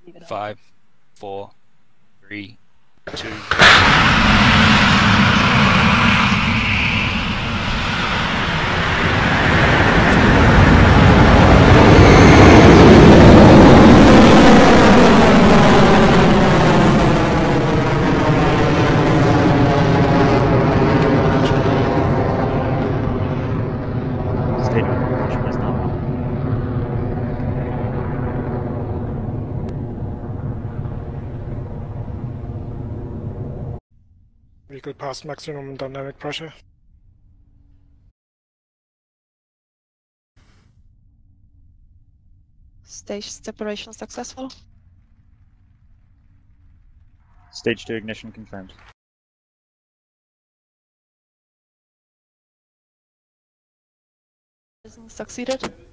5, 4, 3, 2. State of propulsion is nominal. Vehicle past maximum dynamic pressure. Stage separation successful. Stage 2 ignition confirmed. Succeeded.